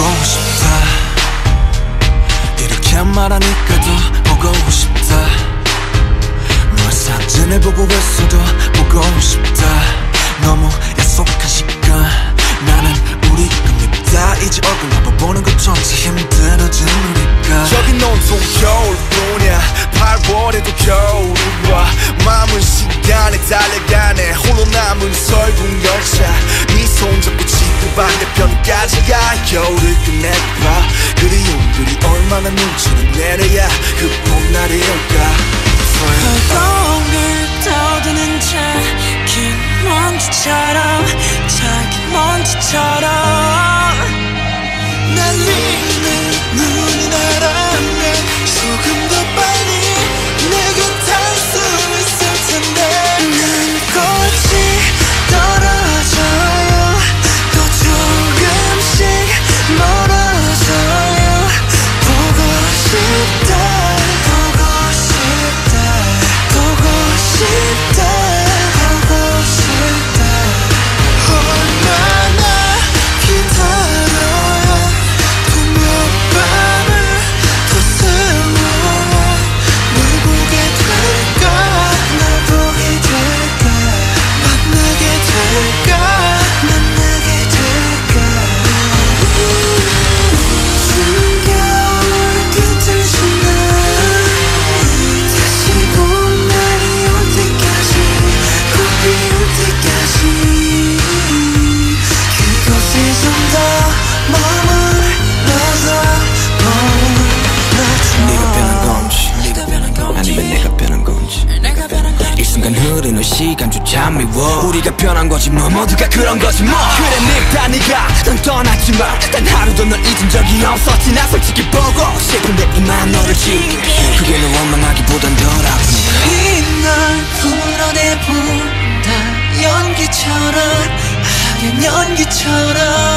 싶다. 이렇게 말하니까 더 보고 싶다. 너의 사진을 보고 있어도 보고 싶다. 너무 약속한 시간 나는 우리가 밉다. 이제 얼굴 한번 보는 것조차 힘들어진 우리가. 저긴 온통 겨울뿐이야. 8월에도 겨울이 와. 마음은 시간에 달려가네. 홀로 남은 설국 열차. 네 손잡고 지금 반대편까지 가. 겨울을 끝내봐. 그리움들이 얼마나 눈치를 내려야 그 봄날이 올까. 허공을 떠도는 작은 먼지처럼 작은 먼지처럼 날리는 눈이 날아오면 조금 더 빨리 내게 닿을 수 있을 텐데. 난 꽃이 떨어져요. 또 조금씩 멀어져요. 보고 싶다. 보고 싶다. 보고 싶다. 얼마나 기다려야 또 몇 밤을 더 세워야 널 보게 될까. 날 보게 될까. 만나게 될까. 만나게 될까. 숨겨올 끝을 지나 다시 봄날이 올 때까지 꽃이 올 때까지 그곳에 좀 더 머물러서 네가 변한 건지 아니면 내가 변한 건지. 이 순간 흐르는 시간조차 미워. 우리가 변한 거지 뭐. 모두가 그런 거지 뭐. 그래 늙다 네가 넌 떠났지만 단 하루도 널 잊은 적이 없었지. 나 솔직히 보고 싶은데 이만 너를 지울게. 그게 널 원망하기보단 덜 아프니까. 이날 풀어내본다. 연기처럼 하얀 연기처럼